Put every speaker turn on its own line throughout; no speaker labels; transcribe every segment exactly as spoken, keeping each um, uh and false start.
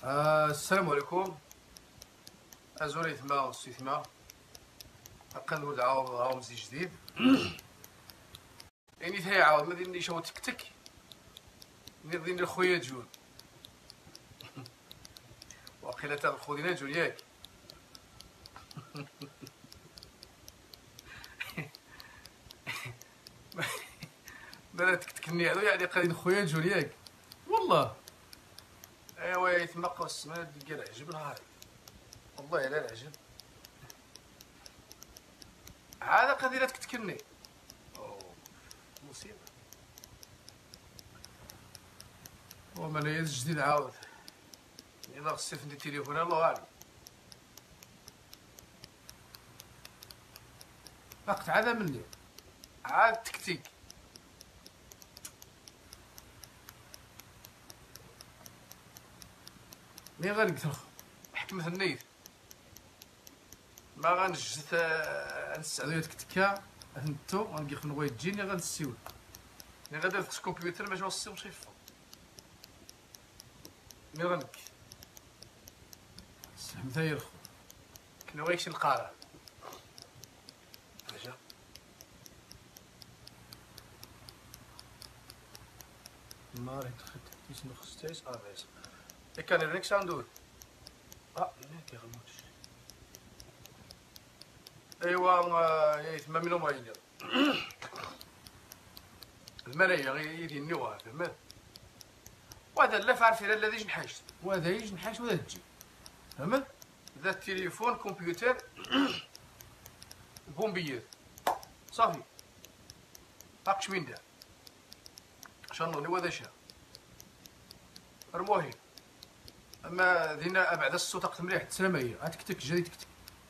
آه السلام عليكم. ازوري ثما وسي ثما كنقول عاود عاود مزيج جديد. يعني ثاي عاود ما ديرنيش هو تكتك ندير دير خويا جون. واقيلا تا خوينا جون ياك. لا تكتكني هذا يعني قاعدين خويا جون ياك والله. ايوا يتمقى السمانه ديال العجب نهاري والله الا العجب هذا قضيه تكتكني. اوه مصيبه. وما انا جديد عاود الا غسيت ندير التليفون الله اعلم. فقت عاد مني عاد تكتيك. مي غنقتل حكمة النيت ما غنجد نسعدو تكتكا انتو غنقي خنوي تجيني غنسيو مي غادي في الكمبيوتر باش نوصيو شي فوق مي غنقي سهم ثاير خو كنا غيكشي القارع اجا ماري تخت تيس نخستيس افيس كان ريكس ندور اه هناك غنموتش. ايوا يا ثما منو ما يدير المرايا غير يديني واه فهمت. وهذا لا فعرفي لا ذي جنحاش وهذا يجي جنحاش وهذا تجي فهمت. ذا التليفون كمبيوتر بومبيات صافي باقش وين دار شنوني وهذا شا المهم. اما دينا بعد الصوت اقت مليح تسلميه غتكتك جاري تكتك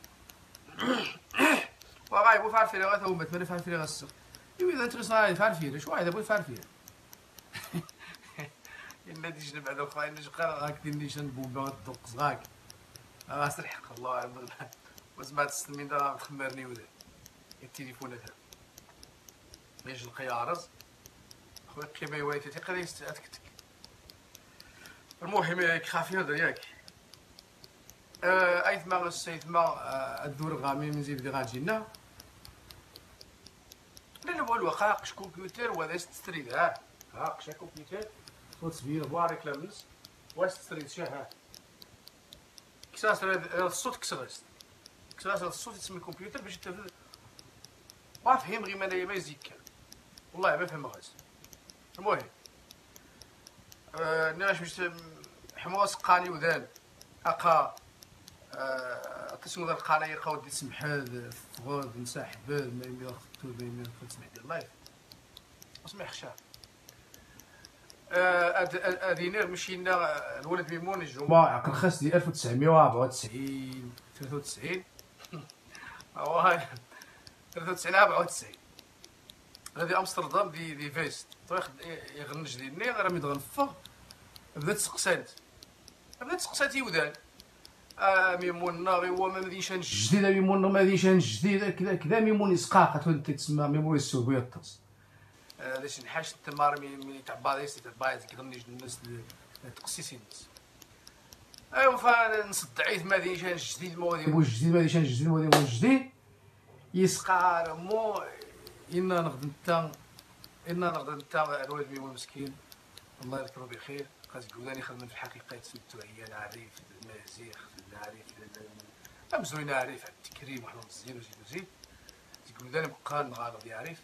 وغايب وفعرفي غا ثوما تمنى فعرفي غا السق ايوا اذا انت صاي فعرفي شو هذا بغي فعرفي إلا دي جنب على خويا نجقر غاك دير نيشان بومبا تدق صغاك غاسلحق الله اعلم وزعما تسلمين راه تخمرني ولا التليفونات هذا باش نلقى عرض خويا قيمه يواليتي تقرا تكتك. المهم ياك خافي هذا ياك آه ايثما غسيثما آه الدور غامي من زيد غاجينا لا لا والو خاقش كمبيوتر وهذا ستريد ها خاقش كمبيوتر صوت سبير بوارك لابس واش ستريد شاه ها كساس الصوت كسرست كساس الصوت يسمى الكمبيوتر باش تفهم ما فهم غير ما ما يزيك والله ما فهم غاز. المهم آه ناش باش حموس قاني وذان اقا آه قسمو ذا القاني يلقاو دي سمحاد فغود نساحب ما يمي خطو ما يمي تسمح ديال اللايف اسمع خشا آه ادينير مشينا الولد ميمون الجمعة عقل خاص ديال ألف وتسعمية وأربعة وتسعين ثلاثة وتسعين هو هاي ثلاثة وتسعين أربعة وتسعين غادي امستردام دي دي فيست واخد يغنج ديالني راه مي تغنفغ بدات تسقسات بدات تسقسات يودان اه ميمون غي هو ما مدينش جديد ميمون ما مدينش جديد كذا كذا ميمون يسقاق تسمى ميمون السوق يطس علاش نحاش انت مارمي ملي تاع بايس تاع بايس كغنيش الناس تقسيسي الناس ايوا فنصدعيت ما مدينش جديد ما مو جديد ما مدينش جديد ما مو جديد يسقى مو إنا نغد نتا إنا نغد نتا الوالد ميمون مسكين الله يذكره بخير خاص قولاني خدمت في الحقيقة سميتو هي نعرف المازيخ نعرف أمزوين نعرف التكريم وحنا مزيان وزيد وزيد قولاني بقى نغالط يعرف.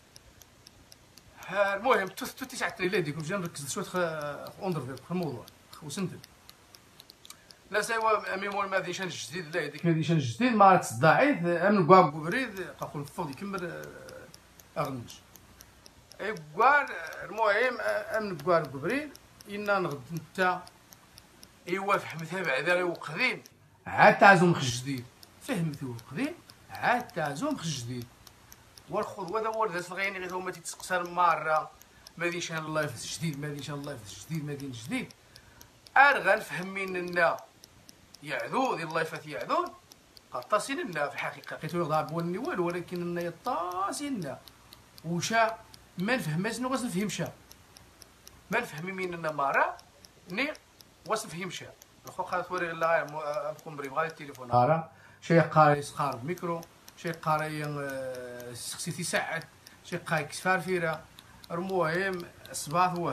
ها المهم توث توث تسعة ليلة ديكم جا نركز شوية اندر في الموضوع وسندل لا سوا ميمون ما ديشان جديد لا هذيك ما ديشان جديد ما تصدعيت امن كواك بريد قاقول فوق يكمل اغنج اي كوار المهم امن كوار بريد إنا نغد نتا ايوا فهمتها بعدا وقديم عاد تعزم خ جديد فهمتو قديم عاد تعزم خ جديد والخذ وهذا ورد الغيني غير هما تيتسقسر مره ما ديشان اللايف جديد ما ديشان اللايف جديد ما دين جديد ار غنفهم مننا يعذو ديال اللايفات يعذون قطاسين لنا في الحقيقه لقيتو يضرب وني والو ولكن لنا يطاسين وشا ما نفهمش شنو غنفهم شا ما نفهم مننا مره ني واش نفهم شا الخو قال توري لا مقوم بغا التليفون هذا شي قاري يسقار ميكرو شي قاري سقسي تيساعد شي قاري كسفار فيرا المهم الصباط واه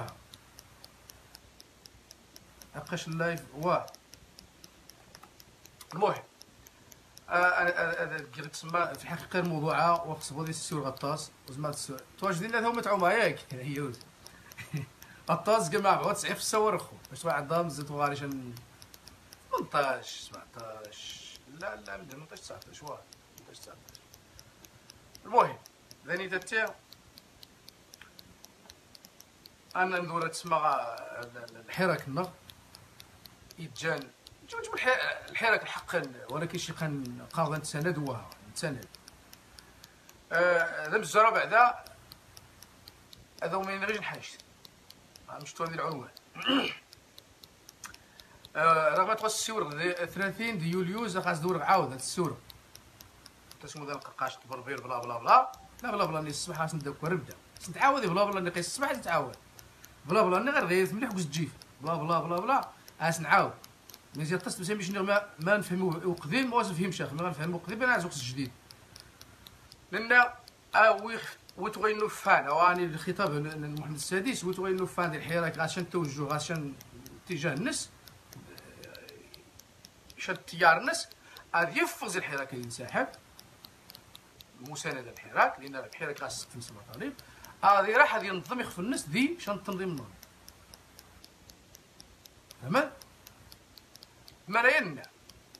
هقاش اللايف واه المهم انا كي تسمى في الحقيقه الموضوع وخصبو ديال السور غطاس وزعما تواجد لنا هما تعوما ياك هيوز غطاس كاع مع أربعة وتسعين في الصور خو باش عندهم زيت وغاري شن ثمنطاش سبعطاش لا لا من ثمنطاش تسعطاش واه ثمنطاش تسعطاش المهم ثاني تاع انا ندور تسمى الحراك النغ يتجان نجيب نجيب الحراك الحق ولكن شي قان قاضي نتساند واه نتساند هذا مزرعه بعدا هذا ومين غير نحاش مشتو هذه العنوان رغم تغوص السور ثلاثين ديال يوليوز خاص دور عاود هاد السور تسمو ذا القرقاش تبربير بلا بلا بلا لا بلا بلا ني الصباح خاص نبداو كربده خاص نتعاود بلا بلا ني قيس الصباح تتعاود بلا بلا ني غير غيث مليح كوز تجيف بلا بلا بلا بلا خاص نعاود مزيان تصل باش باش ما, ما نفهمو قديم ما نفهمش اخي ما نفهمو قديم انا عاوز جديد لان اوي وتغي نوفان واني الخطاب محمد السادس وتغي نوفان ديال الحراك غاشان توجه غاشان اتجاه الناس شاد تيار الناس غادي يفرز الحراك اللي ينسحب مسانده الحراك لان الحراك خاص تنسى المطالب غادي راح غادي ينظم يخف الناس دي شان التنظيم النظام تمام ملايين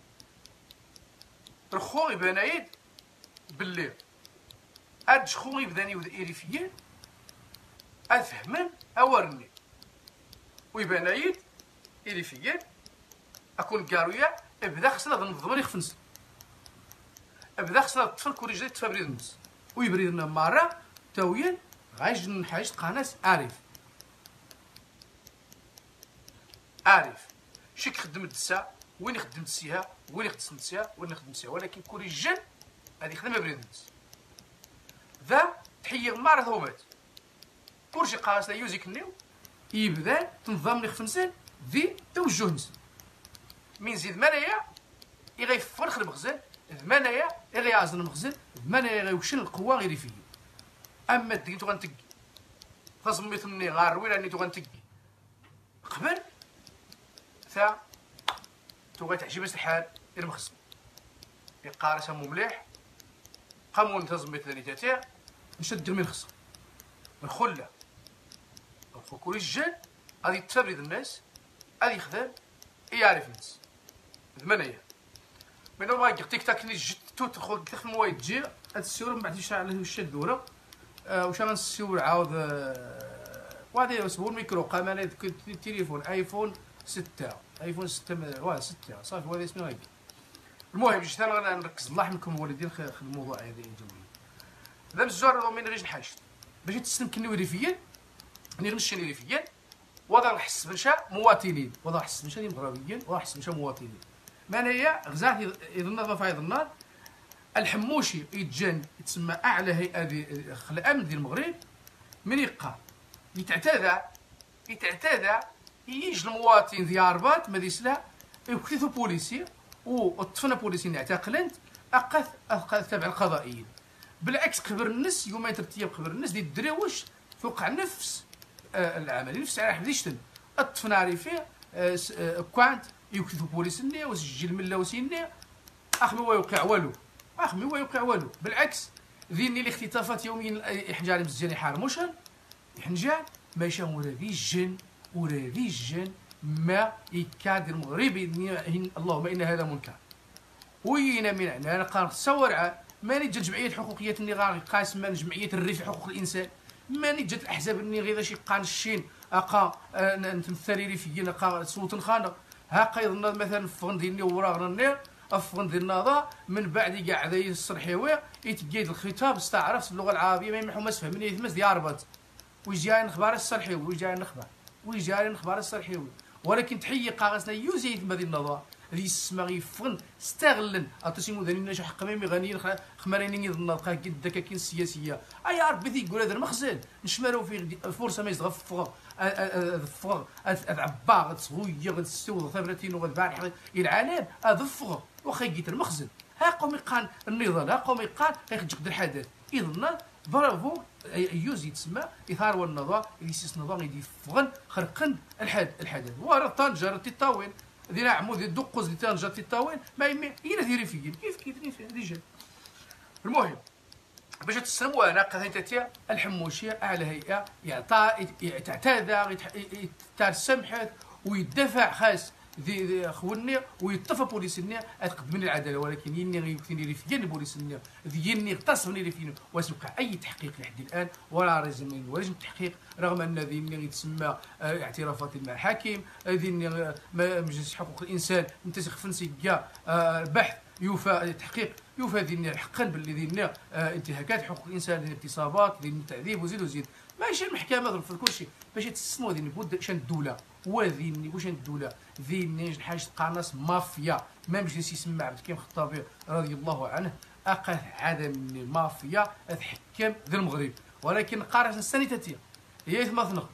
الخو يبان عيد بالليل هاد شخو يبداني إريفيين أفهمن أورني ويبان عيد إريفيين أكون كارويا ابدا خصنا ننظم يخفنس ابدا خصنا الطفل كوري جديد تفابريد الناس ويبريد لنا مرة تاويين غايج نحايج قناة عارف عارف شي كيخدم الدسا وين يخدم السيها وين يخدم السيها وين يخدم السيها ولكن كوري جن هادي خدمة بريد الناس ذا تحيي غمار ثومات كلشي قاص لا يوزيك النيو يبدا تنظم لي خفنسان ذي توجه نسن من زيد منايا يغيفرخ المخزن ذمنايا يغيعزن المخزن ذمنايا يغيوشن القوه غير فيه اما ديتو غنتقي فزميت مني غار وين راني تو غنتقي قبل ثا تو غتعجب الحال المخزن يقارس مو مليح قاموا نتزميت ثاني تاع نشد من الخصم الخله الخو كل الجن غادي تفرد الناس غادي يخدم يعرف الناس ثمانية من هو غير تيك تاك اللي جت توت خو كيف ما تجي هاد السيور من بعد يشعل له الشد دوره واش انا السيور عاود وهذا اسمه الميكرو قام التليفون ايفون ستة ايفون ستة واه ستة صافي وهذا اسمه هيك المهم جيت انا نركز الله يحميكم الوالدين في الموضوع هذا الجميل هذا بزاف من غير نحاش باش تسلم كني وريفيين ني نمشي ريفيين وضع نحس بنشا مواطنين وضع نحس بنشا مغربيين وضع نحس بنشا مواطنين مانايا غزات يظن فايض النار الحموشي يتجن يتسمى اعلى هيئه ديال الامن ديال المغرب من يقع يتعتادى يتعتادى يجي المواطن ديال رباط ما ديسلا يكثثوا بوليسي والطفنا بوليسيين اعتقلنت اقاث اقاث تبع القضائيين بالعكس قبر الناس يومين ثلاث ايام قبر الناس ديال الدراوش توقع نفس آه العمل نفس على حد يشتن الطفنا عارفين آه آه كوانت يكثثوا بوليسيين وسجل من لوسيين اخمي ويوقع والو اخمي ويوقع والو بالعكس ذيني الاختطافات يوميا حنجار مزيان يحارموشن يحنجار ما يشاو ولا ذي الجن ولا ذي الجن ما يكاد المغربي اللهم ان هذا منكر وينا من انا قال تصور ماني جات جمعيه الحقوقيات اللي غا قاسم من جمعيه الريف حقوق الانسان ماني جات الاحزاب اللي غير شي قانشين اقا نتمثل ريفيين اقا سلطان خانه ها قيضنا مثلا فغن ديالنا وراغنا النير افغن ديال النهضه من بعد كاع هذا الصرحيوي يتقيد الخطاب استعرفت باللغه العربيه ما يمحو ما تفهمني يتمس ديال رباط ويجي نخبار الصرحيوي ويجي نخبار ويجي نخبار الصرحيوي ولكن تحيي قاغسنا يوزيت مدي النظر ذي السما يفغن استغلن اتسيمو ذاني نجا حق ميمي غني خمريني يظن قا كدا كاين السياسيه اي ربي تيقول هذا المخزن نشمرو في فرصه ما يتغفغ ظفغ عبا غتغويا غتستوض ثمرتين وغتبارح العالم اظفغ واخا يجيت المخزن ها قوم يقان النضال ها قوم يقان غيخجق الحدث اذن برافو يوزي تسمى اثار والنظام اللي سيس نظام يدي فغن خرقن الحد الحدث ورا طنجر تيطاوين دينا عمود الدقوز اللي طنجر تيطاوين ما يمي هي ديري فيا كيف كيدير فيها رجال. المهم باش تسموا انا قضيه الحموشيه اعلى هيئه يعطى تعتذر تاع السمحات ويدفع خاص ذي خوني ويطفى بوليسني تقدم لي العداله ولكن يني غيكثني لي فين بوليسني يني اغتصبني لي فين وسبقى اي تحقيق لحد الان ولا رزمين ولا تحقيق رغم ان ذي يتسمى اعترافات المحاكم ذي مجلس حقوق الانسان منتسخ فنسيه بحث يوفى تحقيق يوفى ذي حقا باللي ذي انتهاكات حقوق الانسان ذي اغتصابات ذي التعذيب وزيد وزيد ماشي المحكمه في كل شيء باش تسموا ذي بود شان الدوله وذيني واش الدوله ذيني حاجه قناص مافيا ما مجلس يسمى عبد الحكيم الخطابي رضي الله عنه اقل عاده من المافيا تحكم ذي المغرب ولكن قارص السانيتاتيه هي يتمثنق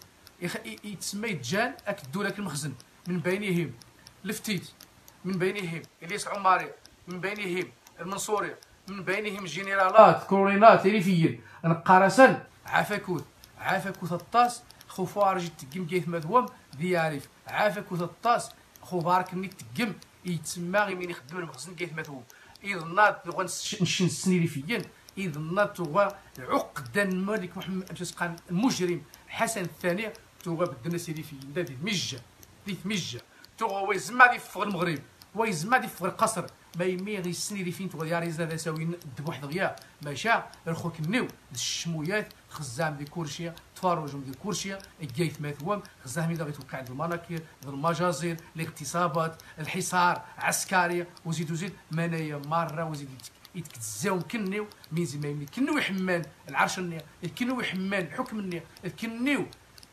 يتسمى يتجان اك الدوله كالمخزن من بينهم لفتيت من بينهم الياس العماري من بينهم المنصوري من بينهم جنرالات كورينات ريفيين نقارسا عافاكوت عافاكوت الطاس خوفارج تقم كيف مذوم ذي يعرف عافاك وثطاس خوفارك انك تقم يتسمى غير من يخدم المخزن كيف مذوم اذا ناض تبغى نشن السني ريفيين اذا ناض تبغى عقدا الملك محمد بن المجرم حسن الثاني تبغى بدنا سيري في ذي مجه ذي مجه تبغى ويزما ذي فوق المغرب ويزما ذي فوق القصر ما يمي غير السني ريفين تبغى يا ريزنا ذا ساوي ذبح دغيا ماشا الخوك النيو الشمويات خزام دي كورشيا تفارجهم دي كورشيا الجيث مثوم خزام اذا غيتوقع عند المناكير المجازر الاغتصابات الحصار عسكريه وزيد وزيد منايا مره وزيد يتكزاو كنيو مين زي ما يمي كنيو يحمان العرش النيا كنيو يحمان الحكم النيا كنيو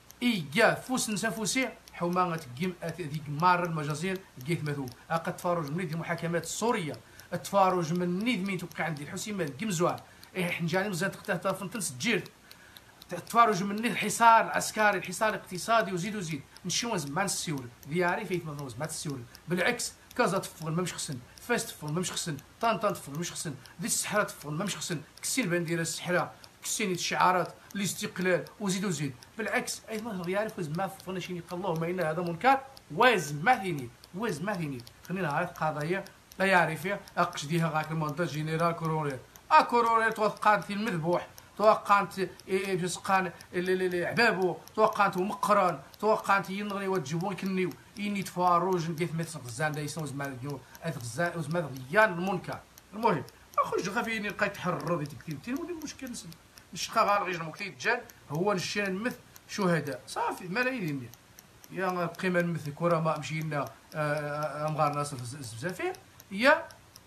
ايجا فوس نسافوسي حوما تقيم ذيك مار المجازر الجيث مثوم اقا تفارج من المحاكمات السوريه التفارج من نيد مين توقع عندي الحسيمان كمزوان ايه حنجاني مزال تختار فنتنس تجير تفارج من الحصار العسكري الحصار الاقتصادي وزيد وزيد نشيو زمان السيول دياري فيت ما زمان السيول بالعكس كازا تفغل ما مش خصن فاس تفغل ما مش خصن طنطا تفغل مش خصن ذي الصحراء تفغل ما مش خصن كسين باندير الصحراء كسين الشعارات الاستقلال وزيد وزيد بالعكس اي ما يعرف زعما فغنا شي يقول اللهم ان هذا منكر واز ما ثيني واز ما ثيني خلينا هاي القضيه لا يعرف اقش ديها غاك المونتاج جينيرال كورونير ا كورونير توقعت في المذبوح توقعت بسقان عبابو توقعت مقران توقعت ينغني وتجيبو كنيو اني تفاروج كيف ما تغزان دا يسوز مال اليوم غزان وزمان غيان المنكر. المهم اخرج خافيني لقيت تحرر دي تكتيبتين ولي المشكل نسمع الشقا غير غير المكتيب جان هو نشينا نمث شهداء صافي ملايين يا قيمه نمثل كرماء مشينا امغار ناصر بزافير يا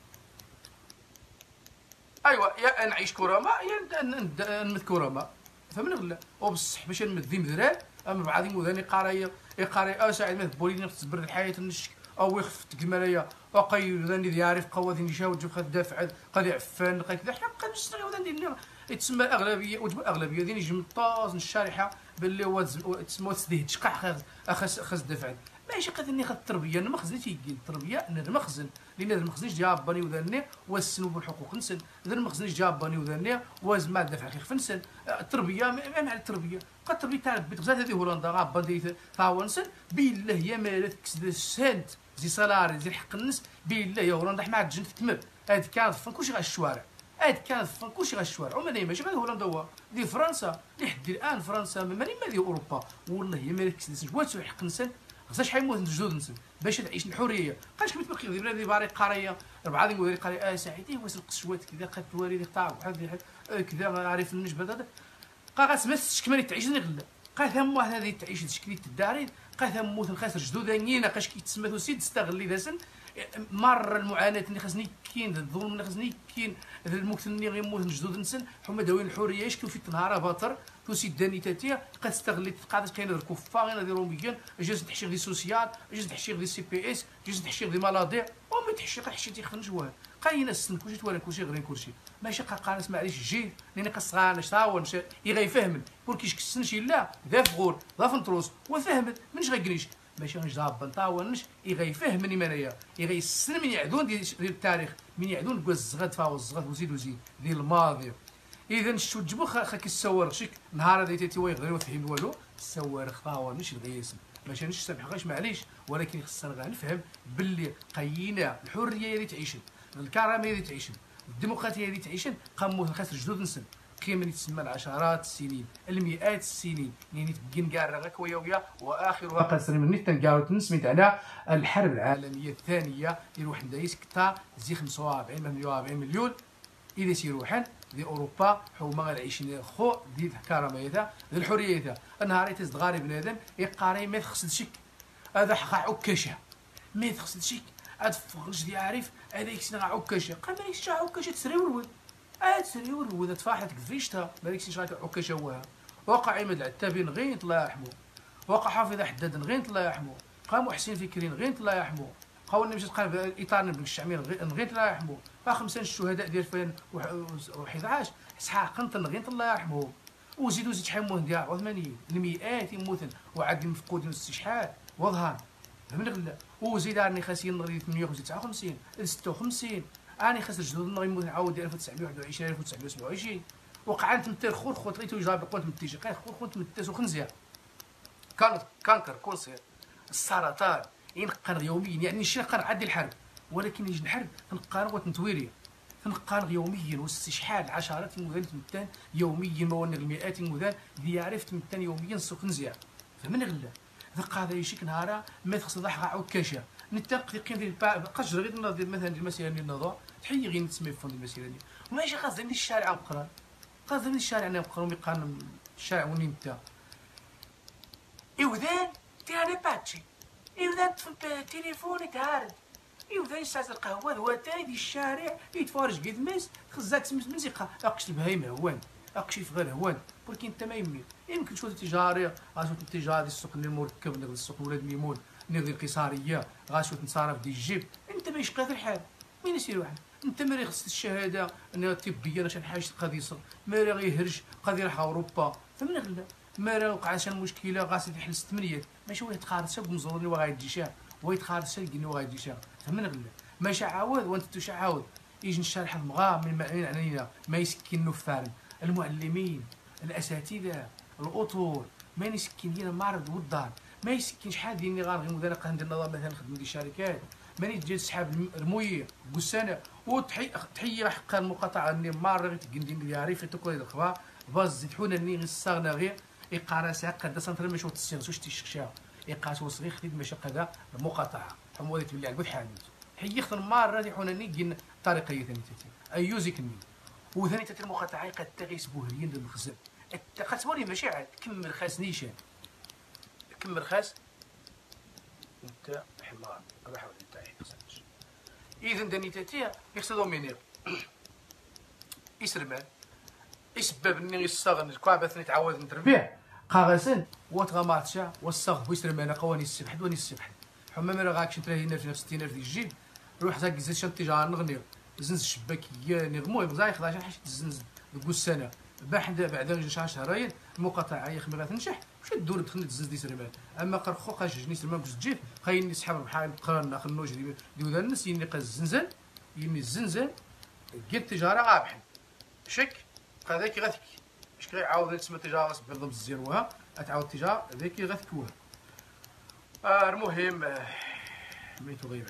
ايوا يا نعيش كرماء يا نمثل كرماء فمن غلا وبصح باش نمثل ذي مذرال اما بعض مذاني قرايه قرايه ساعد مثل بوليني تبرد الحياه النشك او يخف تكماليه وقيل ذاني يعرف قوادين يشاو تجيب خد دافع قد يعفن قد كذا حقا نشتغل ذاني يتسمى الاغلبيه وتبقى الاغلبيه ديني يجي من الطاز الشارحه باللي هو تسمى تسديه تشقع خاص خاص دافع ماشي قد اني خد التربيه المخزن تيجي التربيه انا المخزن لان هذا المخزن جابني وذاني والسنو بالحقوق نسن هذا المخزن جابني وذاني وزما دافع خير نسن التربيه ما مع التربيه قد التربيه تاع البيت غزات هذه هولندا غابا دي تاونسن بالله يا مالك كسد سنت زي سالاري زي حق الناس بالله يا هولندا حنا عاد جنت تمر هاد كانت فن كلشي غير الشوارع هاد كانت فن كلشي غير الشوارع وما ماشي غير هولندا هو دي فرنسا لحد الان فرنسا ماني مالي اوروبا والله يا مالك كسد جواتو حق الناس خاصهاش حيموت الجدود نسن باش تعيش الحريه قاش كنت باقي ديال بلادي باري قريه ربعه ديال مدير قريه اه سعيدي واش القشوات كذا قد الوالد قطع بحال كذا عارف النجبه هذا قا غاسما تشكمل تعيش غلا قا ثم هذه تعيش تشكلي الدارين قا ثم موت الخاسر جدود نينا قاش كيتسمى سيد تستغلي ذاسن مره المعاناه اللي خاصني كاين، الظلم اللي خاصني كاين، المكتن اللي غيموت جدود نسن حما داوين الحريه يشكو في نهار باطر تو سيداني تاتيا قد استغلت قاعده كاين الكفار غير ديرو ميكان جاز تحشيغ دي سوسيال، جاز تحشيغ دي سي بي اس، جاز تحشيغ دي مالادير، وما تحشيغ حشي تيخدم جواه قاين السن كلشي توالى كلشي غير كلشي ماشي قاقانس معليش الجيل لان كصغار شتاون يغي فهم بور كيشكسن شي لا ذا فغور ذا فنتروس وفهم منش غيكريش ماشي غنجاب بنطاونش يغي فهمني منايا يغي السن من يعدون ديال التاريخ من يعدون كوا الزغد فاو الزغد وزيد وزيد ديال الماضي. اذا شتو تجبو خا كيسوار شيك نهار هذا تيتي ويغير وفهم والو السوار خطاوه ماشي الغيسم ماشي نش سامح غاش معليش ولكن خصنا غا نفهم باللي قينا الحريه اللي تعيشن الكرامه اللي تعيشن الديمقراطيه اللي تعيشن قاموا خاسر جدود نسن كيما تسمى العشرات السنين المئات السنين يعني تبقين كاع غاك ويا ويا واخرها قصر من نيت تنقاو تنسميت على الحرب العالميه الثانيه اللي واحد دايس كتا زي خمسة وأربعين وأربعين مليون اذا سيروحن دي اوروبا حوما غنعيشين خو ديال الكرامه ديال الحريه النهار تزد غاري بنادم يقاري ما تخصدش هذا حقا عكاشه ما تخصدش هاد فغج ديال عارف هذا يكسنا عكاشه قال مالك شي عكاشه تسري ورود عاد سري ورود تفاحت كفريشتها مالك شي عكاشه هو وقع عماد العتابين غير الله يرحمو وقع حافظ حداد غير الله يرحمو قاموا حسين فكرين غير الله يرحمو قاولنا مشات قال الاطار بن الشعمين غير الله يرحمو خمسه الشهداء ديال ألفين وأحد عشر اسحاق قنطن غير الله يرحمو وزيدوا زيد شحال موت ديال أربعة وثمانين المئات يموتن وعاد المفقودين والاستشحاد وظهر فهمنا غلا وزيد راني خاسين نغري ثمانية وتسعة وخمسين ستة وخمسين راني خاسر جدود نغري يموت نعاود ألف وتسعمائة وواحد وعشرين ألف وتسعمائة وسبعة وعشرين وقعت تمتر خور خوت غيتو يجاب قوت متيجي قال خور خوت متاس وخنزير كان كانكر كونسير السرطان ينقر يوميا يعني شي نقر عدي الحرب ولكن يجي الحرب تنقار وتنتويريا تنقار يوميا واستشحال عشرات المذان تمتان يوميا موانغ المئات المذان ديارف تمتان يوميا سوق نزيع فمن غلا ذاك هذا يشيك نهارا ما تخص ضحى عكاشه نتاق قيم ديال قجر غير ناضي مثلا المسيره ديال النظام تحيي غير نسمي فون المسيره ديال ماشي قصدي الشارع بقران قصدي الشارع انا بقران يقارن الشارع وني نتا ايوذان تيراني باتشي ايوذان في التليفون يتعارض ايوذان ساعه القهوه هو تاي ديال الشارع يتفرج قد مس خزات مزيقه اقش البهايم هوان اقشي في غير هوان ولكن انت ما يمني يمكن تشوف التجاري غاشوف التجاره ديال السوق اللي مركب ديال السوق ولاد ميمون ديال القيصريه غاشوف نصارف ديال الجيب انت ما يشقى في الحال وين يسير واحد انت مالي خص الشهاده انها طبيه باش حاجه قضيه مالي غيهرج قضيه يروح اوروبا فمن غلا مالي وقع شي مشكله غاسي يحل ستمنيات ماشي هو يتقارض شاب مزورني وغايدي شاه هو يتقارض شا يلقيني وغايدي شاه فمن غلا ماشي عاود وانت توش عاود يجي الشارح المغا من المعنيين علينا ما يسكنوا في الثارم المعلمين الاساتذه الاطور ما يسكن هنا المعرض والدار ما يسكن شحال ديالني غنغي مذاق ندير النظام مثلا نخدم دي شركات ماني تجي سحاب المويه بوسانه وتحي تحيه حق المقاطعه اني مار تقندي لي عارف تكوي الخبا باز زيتحونا ني غير غير اقارا قد سنتر ماشي وتسيغ واش تيشخشا اقاس وصغير خديت ماشي قدا المقاطعه حمودي تولي على حامد حيخت المار راه حونني كين طريقيه ثاني تاتي ايوزيكني وثاني تاتي المقاطعه قد تغيس بوهريين للمخزن قاتوري ماشي عاد كمل خاص نيشان كمل خاص انت حمار راح ولي تاعي خصناش اذا داني تاتي يقصدوا منير يسرمان يسبب اني يستغن كعبه تعاود نتربيه قاغسن وتغمارتشا والصغ ويسرمان قواني السبح دواني السبح حما مالا غاكش ثلاثين ألف في ستين ألف ديال الجيب روح زاك زيد شاد التجاره نغني زنز الشباكيه نغمو يبغى يخضع شي حاجه تزنز نقول سنه بعد بعد شهر شهرين المقاطعه يخمي غتنجح واش الدور دخلت تزنز دي سرمان اما قرخو قاجني سرمان باش تجيب خايني سحاب بحال قران خنوج ديال الناس يني قا الزنزان يني الزنزان كي التجاره غابحن شك هذاك غتك باش كيعاود تسمى التجاره غصب بالضبط الزيروها تعاود التجاره هذاك غتكوها آه المهم آه ميتو غيب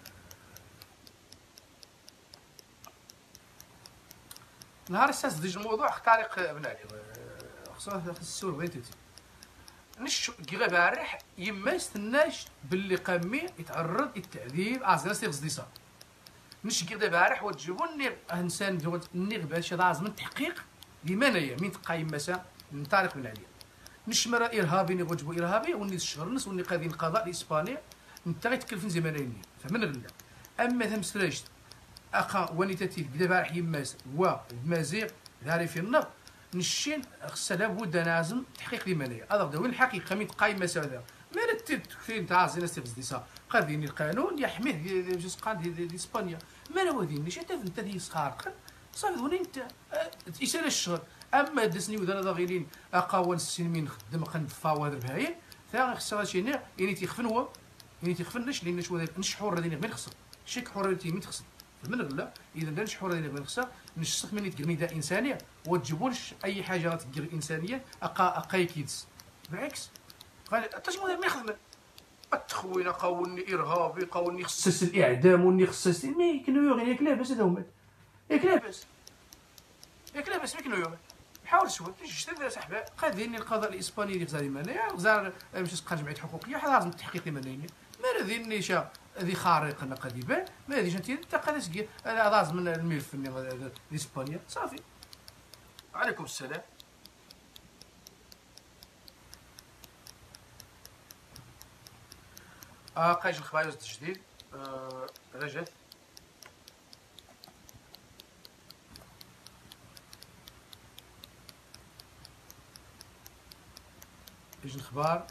نهار الساس ديج الموضوع اختارق بن علي خصنا السور بغيتي نش كي بارح يما يستناش باللي قامي يتعرض للتعذيب ازرا سي غزدي صار نش كي بارح وتجيبوني انسان جوج نيغ باش لازم التحقيق ديما انايا من تقايم مسا من طارق بن علي نش مرا ارهابي ني وجبو ارهابي وني الشهر نص وني قاضي القضاء الاسباني انت غيتكلفن زمانين فمن غلا اما تمسلاجت اخا ونيتاتي كدا راح يماس ومازيغ ذاري في النار نشين خصها لابد لازم تحقيق لمنايا هذا هو الحقيقه من قايمه سوداء ما رتب فين تاع زينا استفزديسا قادين القانون يحميه جوج قاد دي اسبانيا ما هو ديني شتا انت دي سخارق صافي هنا انت اسال الشهر اما دسني وذا ضغيلين اقاول السنين خدم قندفا وهذا بهاين ثا خصها شي نير يعني تيخفن هو يعني تيخفنش لان شو نشحور هذين من خصك شيك حريتي من خصك من لا اذا دارش حور هذين من خصك نشسخ من تقرميده انسانيه وتجيبولش اي حاجه تقر انسانيه اقا اقا كيدس بالعكس قال حتى شي ما يخدم التخوين قاولني ارهابي قاولني خصص الاعدام وني خصص مي كنو غير ياك لاباس هذا هما ياك لاباس ياك لاباس مي كنو يوم حاول شويه تجي صاحبي قادين القضاء الاسباني اللي غزال منايا غزال باش تبقى جمعيه حقوقيه لازم تحقيق منايا ما راه ذي النيشه هذه خارقه نقديبه ما هذيش انت تقدس هذا لازم من الملف اسبانيا صافي عليكم السلام اه قايج الخبايز التجديد آه رجت يجي الخبار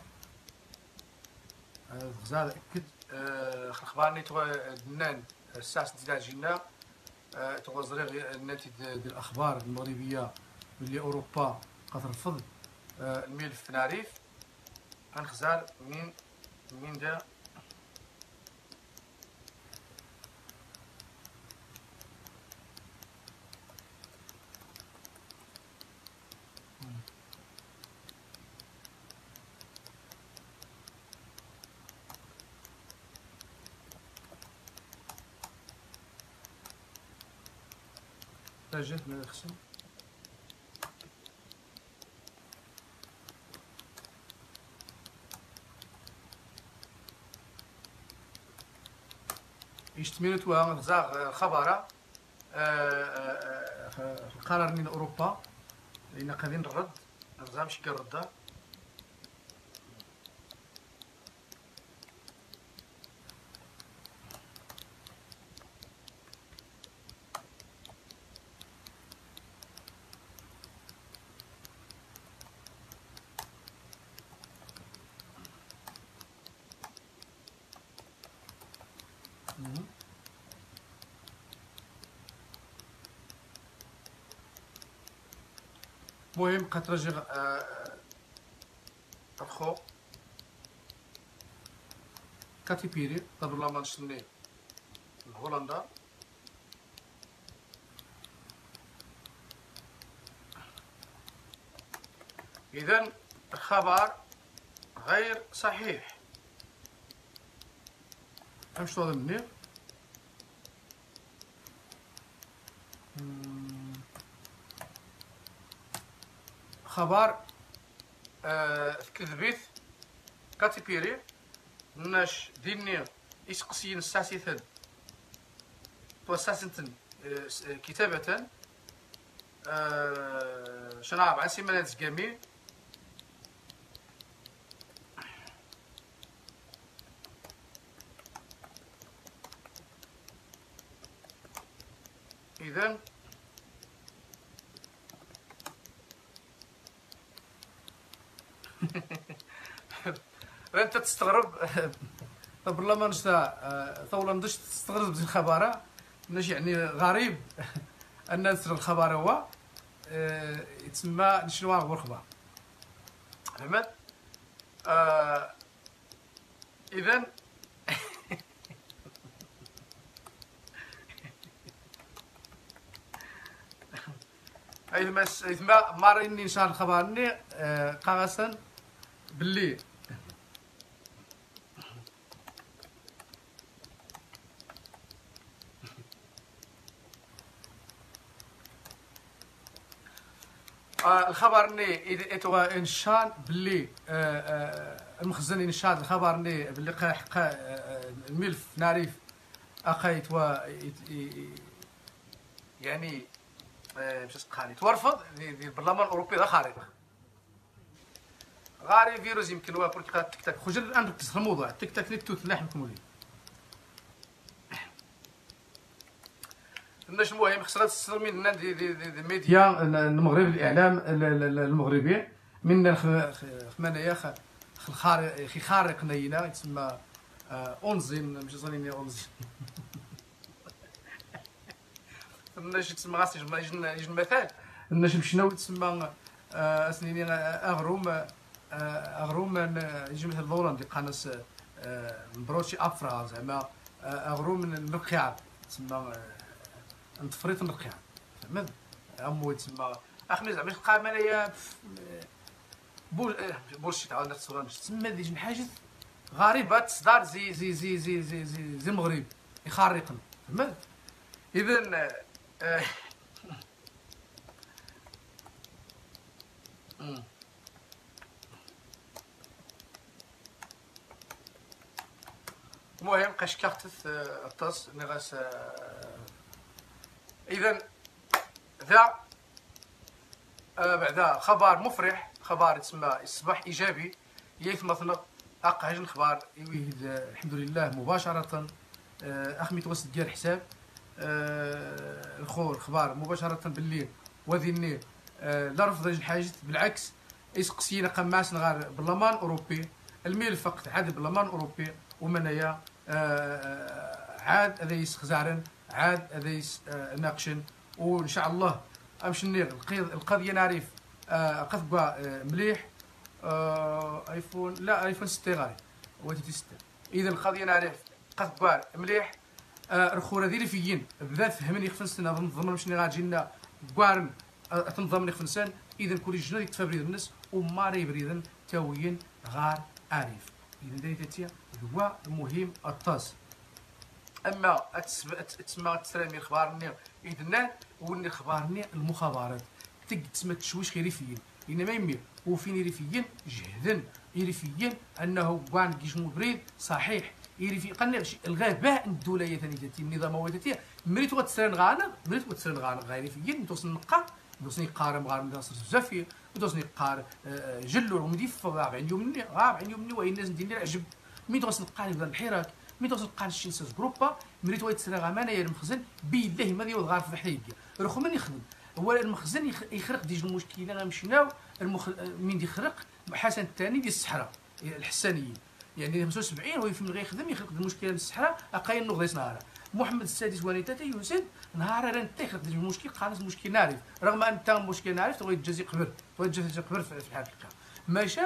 غزال اكد الاخبار ني تو دنان الساعه ستة جينا تو زريغ الناتج ديال الاخبار المغربيه اللي اوروبا كترفض الملف نعرف غنخزال من من دا جات من الخصم يشتملت وغزاغ خبره القرار من اوروبا لان قادين نرد غزا ماشي كنردها المهم كترجع الخو كاتيبيري قبل ما نشني هولندا اذا الخبر غير صحيح فهمت هذا منير خبر كذبيت كاتيبيري ناش ديني يسقسين ساسيثن توساسنتن كتابة شنعب عن سيمانات جميل إذن انت تستغرب البرلمان شتا ثولا ندش تستغرب بزي الخباره ماشي يعني غريب ان نسر الخبر هو يتسمى نشنوا غرخبه فهمت آه اذا ايثما ايثما ماريني نشان الخبرني قاغسن باللي الخبرني اذا اتوا انشان باللي المخزن انشاد الخبرني باللي قاح الملف نعرف اخيت و يعني باش تقالي تورفض البرلمان الاوروبي ذا خارطه غاري فيروس يمكن هو بروتيكات تيك تاك خرج الان ركز في الموضوع تيك تاك نيت توت لاحمكم لي الناس المهم خصنا تستر من دي دي دي الميديا المغرب، الاعلام المغربي من خمانيا خارق خي خارق نينا يتسمى اونزين ماشي صانيني اونزين الناس يتسمى غاسي يجي المثال الناس مشينا يتسمى اسنيني اغروم اغروم يجي مثل الهولندي قناص مبروشي افرا زعما اغروم من النقيع تسمى نتفريط النقيع فهمت امو تسمى اخمي زعما تلقى ماليا بول بولشيت عاود نتصور تسمى ديك حاجه غريبه تصدر زي زي زي زي زي زي, زي المغرب يخرقنا فهمت اذا المهم قاش كارتث الطاس نغاس اذا ذا بعدا خبر مفرح، خبر تسمى الصباح ايجابي يثمثنا اقعج الخبر يويد الحمد لله مباشره اخمي توسط ديال الحساب الخور الخبر مباشره بالليل وذني لا رفض الحاجه بالعكس يسقسينا قماس نغار برلمان اوروبي الملف فقط عاد البرلمان الاوروبي ومنايا عاد هذا يسخزارن عاد هذا يناقشن وان شاء الله امشي نير القضيه نعرف قد مليح ايفون لا ايفون ستة غالي واتي ستة اذا القضيه نعرف قد مليح الخوره ديالي فيين بدا فهمني خفنسن نظن مشني غاجينا كوارن تنظمني خفنسان اذا كل جنة يكتفى بريد الناس وماري بريدن تاويين غار عارف اذا دايتاتيا هو المهم الطاس اما تسمى تسرامي اخبارني اذن وني خبارني المخابرات تك تسمى تشويش غير فيين انما يمي وفين يريفيين جهدن يريفيين انه كوان كيجمو بريد صحيح يريفي قلنا الغباء الدوليه ثاني تاتي النظام وتاتي مريت وتسرن غانا مريت وتسرن غانا غير فيين توصل نقا دوسني قارم غار من ناصر الزفير ودوسني قار جلو ومديف غاب عن يومني غاب عن يومني وين الناس ندير العجب مي دوسن قال نبدا الحراك مي دوسن قال الشينساس جروبا مريت ويتسرى غمانه يا المخزن بالله ما ديال غار في حيدي رغم من يخدم هو المخزن يخرق ديج المشكله غنمشيو المخ... من يخرق حسن الثاني ديال الصحراء الحسانيين يعني خمسة وسبعين هو يفهم غير يخدم يخرق المشكله من الصحراء اقاين نغضيس نهار محمد السادس وليتاتي يوسف نهار راه نتخذ المشكل قانص المشكل نعرف رغم ان انت المشكل نعرف تبغي تجازي قبر تبغي تجازي قبر في الحقيقه ماشي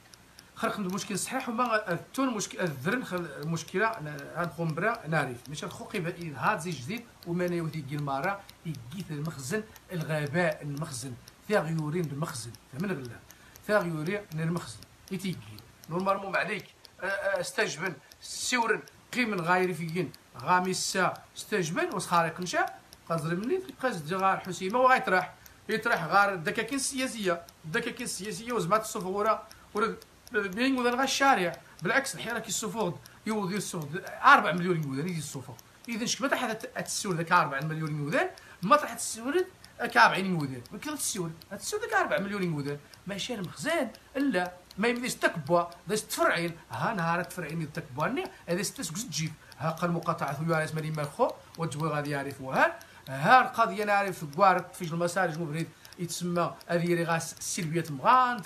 خرق المشكل صحيح وما التون المشكل الذرن المشكله عند خمبره نعرف ماشي الخوقي هاد زي جديد وما يوثي كي المره يجي المخزن الغباء المخزن ثاغيورين المخزن فمن غلا ثاغيورين المخزن يتيجي نورمالمون ما عليك استجبن سيورن قيمن غاير فيين غاميسا استجبن وسخارق نشا قصر مني قصد غار حسيمه وغيطرح يطرح غار الدكاكين السياسيه الدكاكين السياسيه وزمات الصفوره ورد بين وذا الشارع بالعكس الحين راكي الصفوغ يوضي الصفوغ أربعة مليون يوذان يجي الصفوغ اذا شكون طاح تسول ذاك أربعة مليون يوذان ما طاح تسول ك أربعين يوذان ما كاين تسول تسول ذاك أربعة مليون يوذان ماشي المخزن الا ما يمديش تكبوا باش تفرعين ها نهار تفرعين تكبواني هذا ستة تجيب ها قال مقاطعه يوارس مالي مالخو وتجوا غادي يعرفوها ها القضيه نعرف كوارت في المسارج مبرد يتسمى هذه غاس سلبيه مغان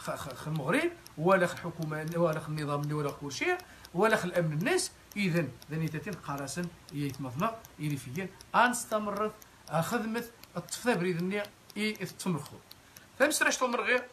المغرب ولا الحكومه ولا النظام ولا كل شيء ولا الامن الناس اذا ذنيتين قراسا يتمضنا يريفيا انستمرت خدمه الطفله بريد النية يتمرخو فمسراش تمرغي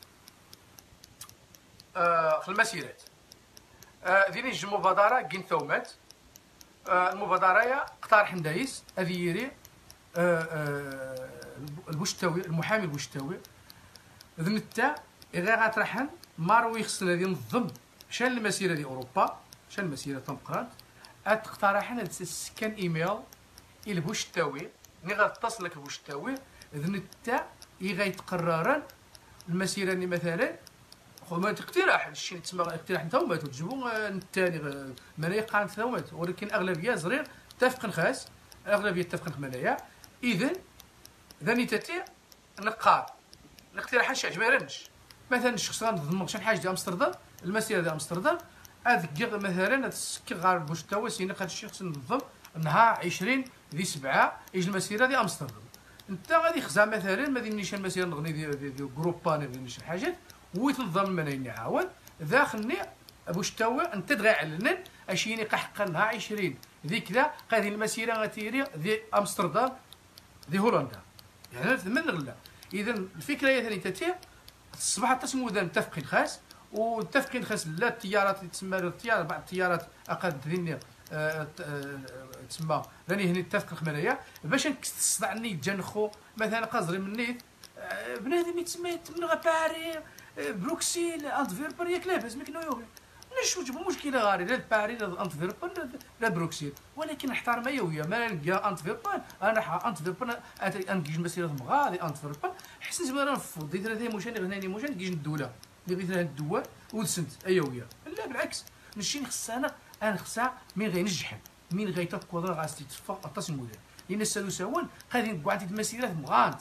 آه في المسيرات آه ذيني الجم مبادره كين ثومات آه المبادره يا قطار حندايس هذه يري آه آه البوشتاوي المحامي البوشتاوي ذن التاع إذا غاترحن ماروي خصنا هذه نظم شان المسيره ديال اوروبا شان المسيره تنقرات اتقترحن هاد السكان ايميل الى بوشتاوي ملي غتصل لك البوشتاوي ذن التاع غيتقررن المسيره اللي مثلا خو ما تقترح الشيء تسمى اقتراح نتا وما تجيبوا الثاني منايا قانت ثومات ولكن اغلبيه صغير اتفق خاص اغلبيه اتفق منايا اذا ذني تاتي نقار الاقتراحات شي عجبانيش مثلا الشخص غنضم شي حاجه ديال امستردام المسيره ديال امستردام هذيك مثلا هاد السكه غير بوشتاوي سينا هاد الشيء خصنا ننظم نهار عشرين ذي سبعه يجي المسيره دي امستردام. انت غادي خزع مثلا ما ديرنيش المسيره نغني ديال ديال جروبان ديال شي حاجات ويتنظم المناين عاود داخلني ابو شتاوي انت تغيعلن اشيني قحقا نهار عشرين ذي كذا هذه المسيره غتيري ذي امستردام ذي هولندا يعني من غلا. اذا الفكره هي ثاني تاتي تصبح التسمو متفقين خاص ومتفقين خاص لا الطيارات اللي تسمى الطيارات بعض الطيارات اقل ذني أه أه تسمى راني هني نتفق خمانيا باش نصدعني تجنخو مثلا قصري مني أه بنادم يتسمى من باري أه بروكسيل انتفيربر ياك لاباس ماك نيويورك علاش وجبوا مشكله غاري لا باري لا انتفيربر لا بروكسيل ولكن نحترم يويا ما نلقى انتفيربر انا انتفيربر نجي مسيره مغادي انتفيربر حسن زعما نفض ديت ثلاثه مشان غناني مشان كيجي الدوله اللي بغيت لها الدواء ودسنت ايويا لا بالعكس نمشي خصها انا انا خصها مين غينجحها مين غيتكوضر غاستي تفق اطاس المدير لان السالو سوان غادي نقعد المسيرات مغانت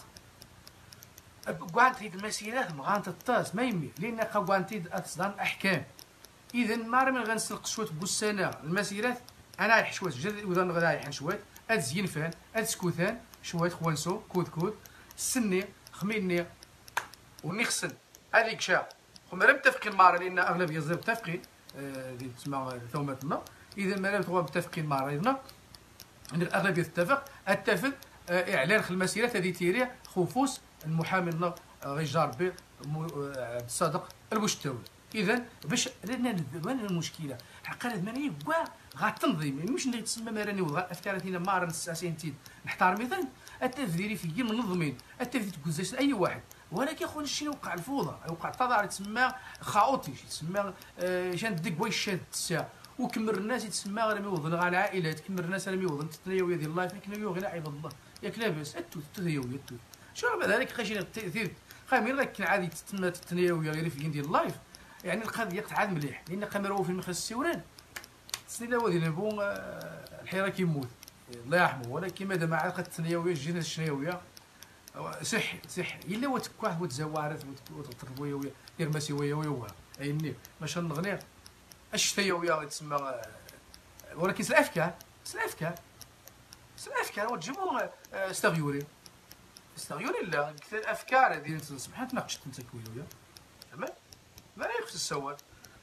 قعدت المسيرات مغانت الطاس ما يمي لان قعدت اصدار احكام. اذا ما من غنسلق شويه بوسانه المسيرات انا رايح شويه جد وذا رايح شويه اد زين فان اد سكوثان شويه خوانسو كود كود سني خميني ونغسل هذيك شا هما متفقين معنا لان اغلبيه الزر متفقين اللي آه تسمى ثومتنا. اذا ما تكونوا متفقين مع راينا الاغلبيه تتفق اتفق آه اعلان المسيرات هذه تيري خفوس المحامي لنا غيجار بي عبد الصادق البوشتاوي. اذا باش لان وين المشكله حقا المانيه كاع غتنظيم مش اللي تسمى مراني وضع افكاراتنا ما راه نساسينتي نحترم مثلا التفديري في منظمين التفدير تقول اي واحد ولكن خويا شنو وقع الفوضى وقع التظاهر تسمى خاوتي تسمى آه شان ديك واش شاد الساعه وكمر الناس يتسمى غير يوضن على العائلات كمر الناس راه يوضن التناويه ديال اللايف كاين غير عباد الله ياك لاباس التوت التناويه التوت شنو بعد ذلك خاشي التاثير خامين راه كان عادي تتم التناويه غير في ديال اللايف يعني القضيه قطعات مليح لان قمروا في المخ السوران السيده هو ديال بون الحيره كيموت الله يرحمه ولكن مادام ما عاد التناويه الجنه الشناويه صحي صحي الا وتكواح وتزوارات وتطربويه دير مسيويه ويوها ايني باش نغني الشتاويه تسمى ولكن الافكار الافكار الافكار وتجيبوا استغيوري استغيوري لا الافكار ديال سبحان ناقشت انت كويويا تمام ما يخص السواد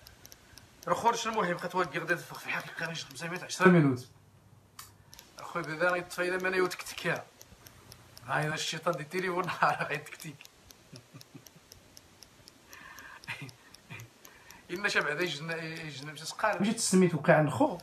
رخورش المهم كتوقع غدا في الحقيقه غير خمسمية عشرة مينوت اخويا بدا غيطفى الى ما يوتكتكا هاي الشيطان ديال التليفون غيتكتيك إلا شا بعدا يجن يجن باش تقال باش تسمي توقيعا خو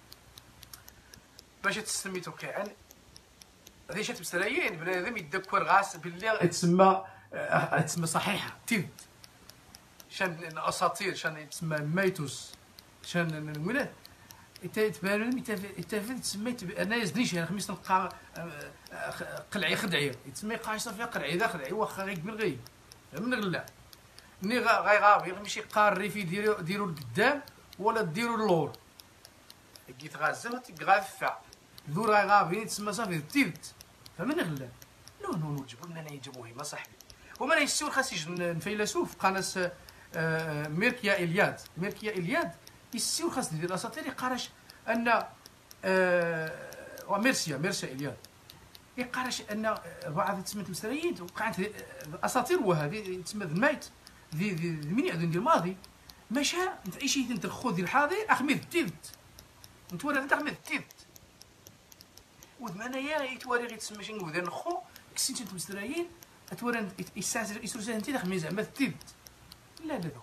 باش تسمي توقيعا هذه شات مسرايين بنادم يدكر غاس باللي تسمى تسمى صحيحه تيد شان الاساطير شان تسمى ميتوس شان الولاد تبان لهم يتفل سميت انا يزنيش انا خميس نلقى قلعي خدعي يتسمى قايصه فيها قلعي ذا قلعي واخا غير من غيب من غلا ني غيغابي ماشي قاري في ديروا ديروا القدام ولا ديروا اللور كيت غازه تغافع ذور غيغابي تسمى صافي تيلت فمن غلا نو نو نو جبوا لنا نيجي مهمه صاحبي وما يسول خاص يجي فيلسوف قناص ميركيا إلياد ميركيا إلياد يسول خاص ديال الاساطير يقارش ان وميرسيا ميرسيا إلياد يقارش ان بعض تسمى المسريين وقعت الاساطير وهذه تسمى الميت ذي ذي من يعدن ديال الماضي مشى انت اي شيء انت خذ الحاضر اخمد تيلت انت ورا انت اخمد تيلت ودمانيا يتواري غير تسمى شنو ذا نخو كسيت انت مسريين اتورا يساسر يسرسان انت خمي زعما تيلت لا لا لا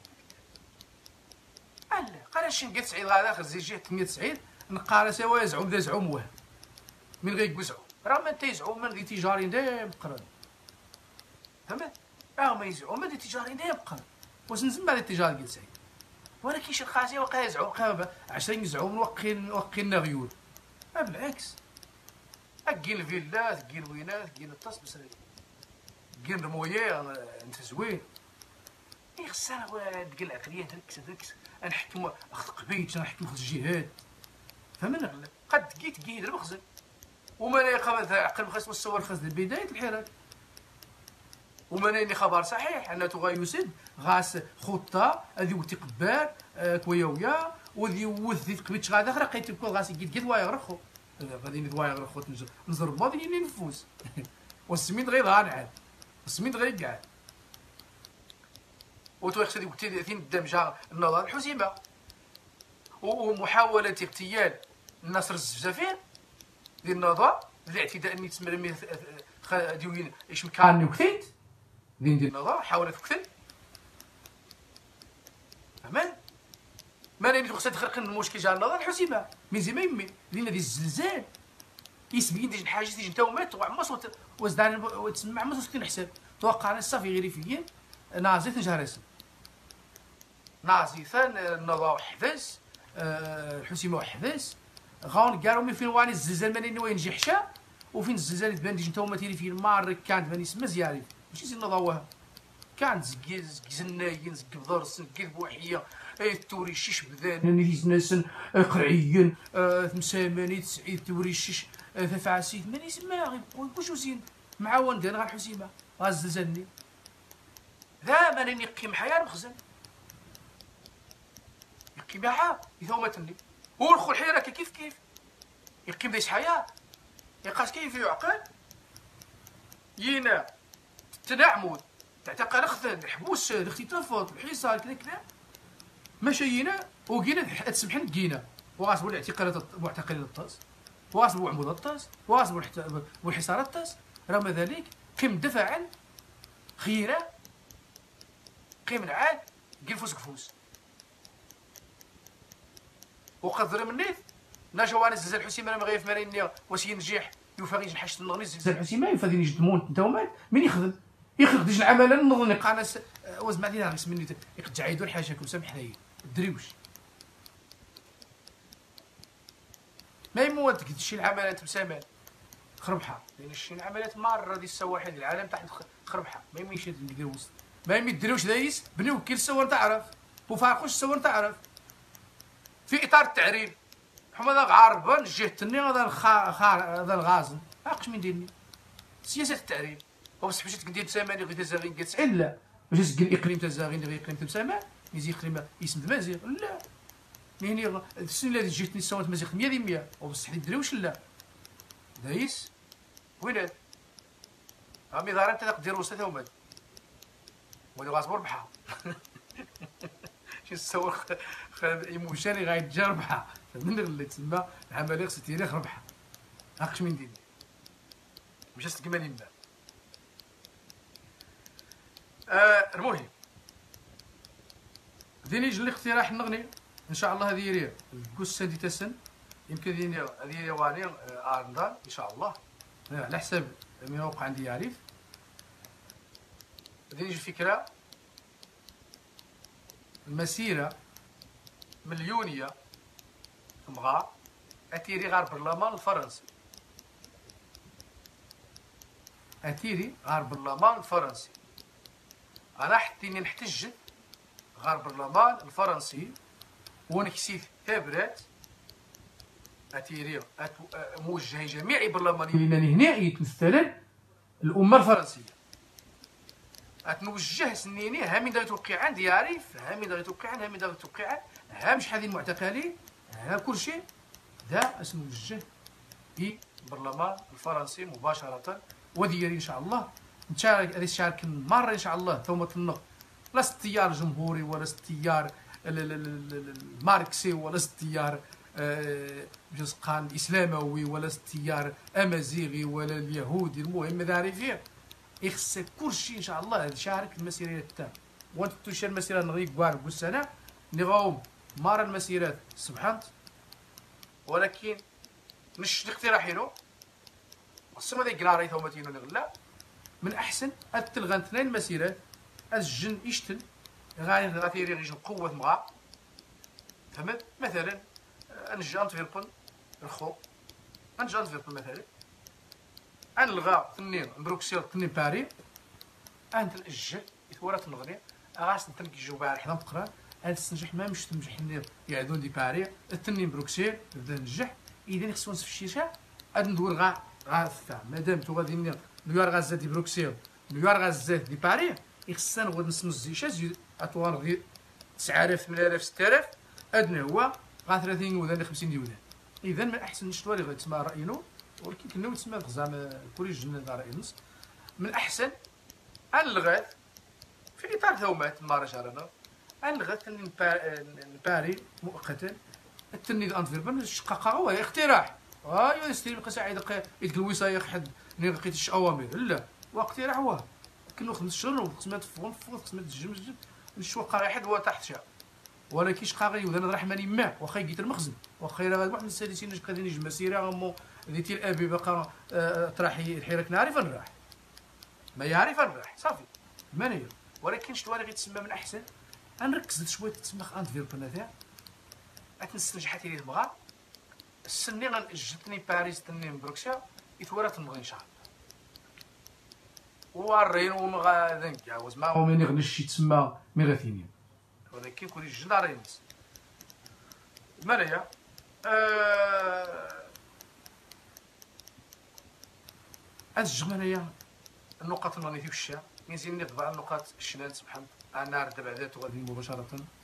لا قال شي نقيت سعيد غادا خرج جهه ثمانية سعيد نقارا سوا يزعم ذا زعوم واه من غير يقزعو راه ما انت يزعم من ذي تجارين دايم قرن تمام راه ما يزعم من ذي تجارين دايم قرن واش نسمى هذا التجار قال سعيد ولكن شي الخاسي وقع يزعم قابه عشرين يزعم وقين وقين غيول ما بالعكس اكين الفيلات كين الوينات كين الطاس بسري كين رمويه انت زوين خصنا تلقى العقليه هكا هكا نحكموا اخذ قبيت نحكموا خذ الجهاد فمن غلب قد كيت كيد المخزن وما لا يقابل عقل خاص والصور خاص بدايه الحراك وما لا خبر صحيح انه غيسد غاس خطه هذه وتقبال كويويا وذي وذي قبيت غادا اخرى قيت كل غاس كيد كيد وايغرخو غادي ندواي غير خوت نزرب غادي نفوس والسميد غيظهر عاد السميد غيقعد وتو يقصد قلت ثين الدمجه النظر الحزيمه ومحاوله اغتيال النصر الزفزافين ديال النظر الاعتداء اللي تسمى ديوين ايش مكان وكثيت دين ديال النظر حاولت تقتل امان ما راني تقصد تخرق المشكل جا النظر الحزيمه من زي ما يمي لان دي الزلزال يسبين ديج حاجه ديج نتا ومات وعمص وزدان وتسمع عمص وسكن حساب توقع انا صافي غير فيين نازي تنجهرس نازي ثان النظر حبس أه الحسيمه حبس غاون كارو مي فين واني الزلزال ماني وين يجي حشا وفين الزلزال تبان ديج نتا وما تيري فيه المار كانت باني سما زياري ماشي زي النظر كانت زكيز زناين زك بدرس زكيز بوحيه اي توري شيش بدان نيز ناسن قرعيين تمساماني تسعيد توري شيش ثفعسيت ماني سما غير واش وزين مع وندان غا الحسيمه غا الزلزالني ذا ماني نقيم حياه مخزن يقيم معاه يثومتني هو الخو الحياه راك كيف كيف يقيم ديش حياه يقاس كيف يعقل ينا تنعمود تعتقل خذن حبوس الاختطافات الحصار كذا كذا مشينا وقينا تسمحن كينا وغاصبوا الاعتقالات معتقلين الطاس وغاصبوا عمود الطاس وغاصبوا الحصار الطاس رغم ذلك قيم دفعا خيره قيم العاد قلفوس قفوس وقدر منيت ناجا وانا الزلزال الحسيمه انا مغيف ماليني واش ينجح يوفى غير حاجه النغني الزلزال الحسيمه يوفى غادي يجدمون انت ومال من يخدم يخلق ديج العماله نظن قناص واز بعدين غير سمني يقد عيدوا الحاجه سامح لي الدريوش ما يموت قد شي العملات مسامان خربحه لان شي العملات مره ديال السواحل العالم تحت خربحه ما يميش ندير وسط ما يمي ديروش دايس بني كي السوار تعرف وفارقوش السوار تعرف في اطار التعريب حما ذا غاربا جهتني هذا الخا هذا الغازن عاقش من ديرني سياسه التعريب وبصح باش تقدير تساماني غير تزاغين قال تسعين لا باش تقول اقليم تزاغين غير اقليم تمسامان يزي اقليم اسم مازيغ لا يعني السنه اللي جيتني السوات مازيغ مية مية وبصح الدريوش لا دايس وينات عمي ظهر انت تقدير وسط هما ولي غاصبر بحال شي السوق يموشاني غايتجا ربحه من اللي تسمى العمليه خصها تيريخ ربحه هاكش من ديني مش تكمل لنا آه المهم ديني يجي الاقتراح نغني ان شاء الله هذه يريا الكوس دي تسن يمكن ديني هذه واني ارندان ان شاء الله على حساب ما يوقع عندي يعرف ديني يجي الفكره المسيره مليونيه تمغى اتيري غير البرلمان الفرنسي اتيري غير البرلمان الفرنسي انا حتيني نحتج غير البرلمان الفرنسي ونكسيت ثابرات اتيري موجه جميع برلمانيين لانني هنا يتمثل الامه الفرنسيه اتنوجه سنيني ها من دغ توقيعا دياريف ها من دغ توقيعا ها من دغ توقيعا ها مش هذه المعتقلين ها كل شيء ذا اسنوجه في البرلمان الفرنسي مباشره وديالي ان شاء الله نشارك غادي نشارك مره ان شاء الله ثم تنق لا استيار جمهوري ولا استيار الماركسي ولا استيار جزقان الاسلاموي ولا استيار امازيغي ولا اليهودي المهم ذاريفين يخص كلشي ان شاء الله يشارك المسيره التام وانت تشير المسيره نغيك كوار بوسانا نغاوم مار المسيرات سبحانت ولكن مش اقتراحينو السما ديك قراري ثومتينو نغلا من احسن اتلغان اثنين المسيرات الجن يشتل غادي غادي يجي قوه مغا فهمت مثلا انجي انتفيربن الخو انجي انتفيربن مثلا انلغى ثنين بروكسيل ثنين باري انت الاجل يثورات النغني غاس نتنك جو بارح حدا مقران انت تنجح ما مش تنجح نير يعدون دي باري الثنين بروكسيل بدا نجح اذا خصو نصف الشيشه غادي ندور غا غا الثا مادام تو غادي نير نيوار غازا دي بروكسيل نيوار غازا دي باري يخصنا نغد نسمو الزيشا اتوار غير تسعة آلاف ثمانية آلاف ستة آلاف ادنى هو غا ثلاثين يودان خمسين يودان اذا من احسن نشتوى اللي غيتسمى راينو، ولكن كنا تسمى زعما كوري جن راي نص من احسن ان الغاث في اطار ثومات المهرجان ان الغاث نباري مؤقتا التلميذ انتفيربن الشقاقه هو اقتراح ايوا يستلم بقى ساعد يتقوي صايغ حد ني لقيت اوامر لا واقتراح هو كنو خمس شهور وقسمات فون فوق قسمات الجمجم نشوى قاري حد هو تحت شاء ولكن شقاقي وذا رحماني ما واخا يجي المخزن واخا راه واحد من السادسين اش قادرين يجي مسيره مو ديتي الابي بقى طراحي الحيرك نعرف نراح ما يعرف نراح صافي مانيا ولكن شتو اللي غيتسمى من احسن نركز شويه تسمى انتفيربن تاع اتنستنجحاتي اللي تبغى السني غنجتني باريس تني من بروكسيا يتورات نبغي ان شاء الله ورين ومغا ذنك عاوز ما هو من يغنش يتسمى ميغاثينيا ولكن كل الجدار ينس ماليا هاد الجمالية النقاط المغنية في الشارع ينزل نقضى على النقاط الشنان سبحان انا رد بعدات وغادي مباشرة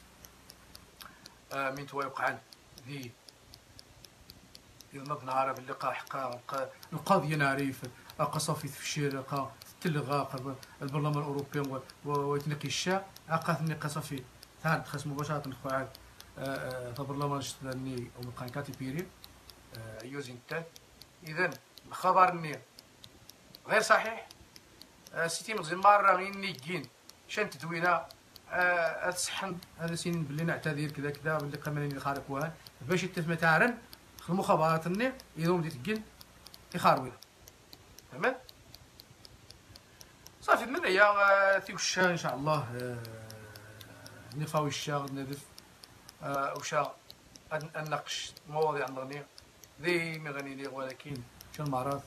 آه من توقعا ذي ينظ نهار باللقاء حقا القضية نعرف لقى صافي في الشارع لقى تلغى البرلمان الاوروبي ويتنقي الشارع لقى النقاش صافي ثان تخص مباشرة نخوعد البرلمان الشتاني او مقان كاتي بيري يوزين تال اذا الخبر النير غير صحيح سيتي مزمار راه غير نيكين شان تدوينه هاد الصحن هذا سنين بلي نعتذر كذا كذا بلي قمني خارق وهان باش يتفهم تاعرن المخابرات النير يدوم دي تكين يخاروينا تمام صافي من هي تيوشا ان شاء الله نفاوي الشا ندف وشا نناقش مواضيع نغني ذي مغني لي ولكن شو المعرض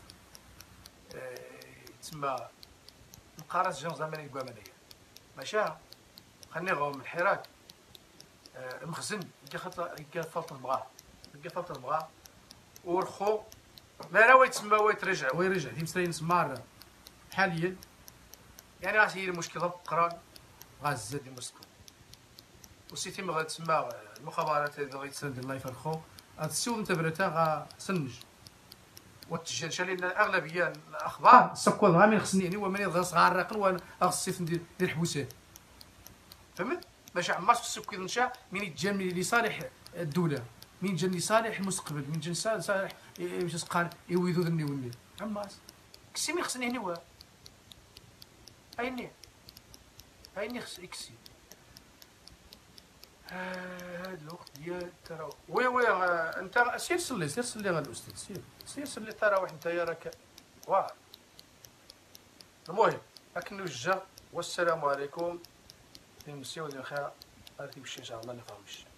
تسمى نقارس جون زمان يقوا منيا ماشي خليني غاو من الحراك المخزن يلقى خاطر يلقى فلط المغا يلقى فلط المغا ورخو ما راه يتسمى ويترجع ويرجع في مسرين سمار حاليا يعني راه هي المشكله القران غازه دي مسكو وسيتي ما غتسمى المخابرات اللي غيتسند الله يفرخو هاد السوق انت بريتا غا سنج وتجنش لان الاغلبيه الاخبار سكو غامي خصني يعني هو ماني غاص غارقن وانا غاص ندير ندير حبوسات فهمت باش عمار السوق ينشا من يتجمل لصالح الدوله من جا لصالح المستقبل من جا لصالح باش قال يويدو ذني وني عماس كسي مي خصني هني هو هايني هايني خص اكسي هاد الوقت ديال ترى وي وي انت سير صلي سير صلي غا الاستاذ سير سير صلي التراويح نتايا راك واه المهم راك نوجه والسلام عليكم نمسيو ديال خير هادي باش ان شاء الله نفهمش